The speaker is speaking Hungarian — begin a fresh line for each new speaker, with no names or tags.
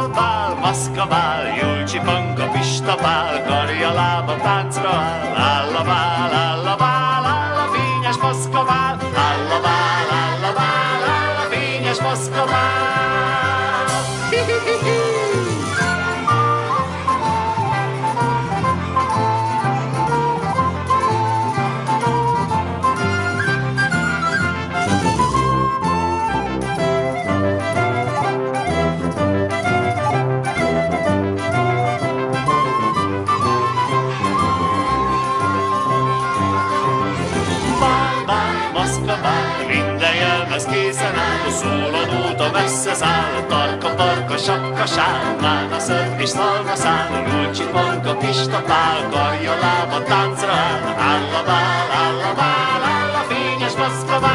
bál, maszkabál, Julcsi, Panka, Pista, Pál, karja, lába, táncra áll. Áll a bál, áll a bál, áll a fényes maszkabál, áll a bál, áll a bál, áll a fényes maszkabál. Hi-hi-hi-hi. Minden jelmez készen áll, szóló nóta messze száll, tarka, parka, sapka, sál, mána, szörp és szalmaszál, Julcsi, Panka, Pista, Pál, karja, lába, táncra áll. Áll a bál, áll a bál, áll a fényes maszkabál.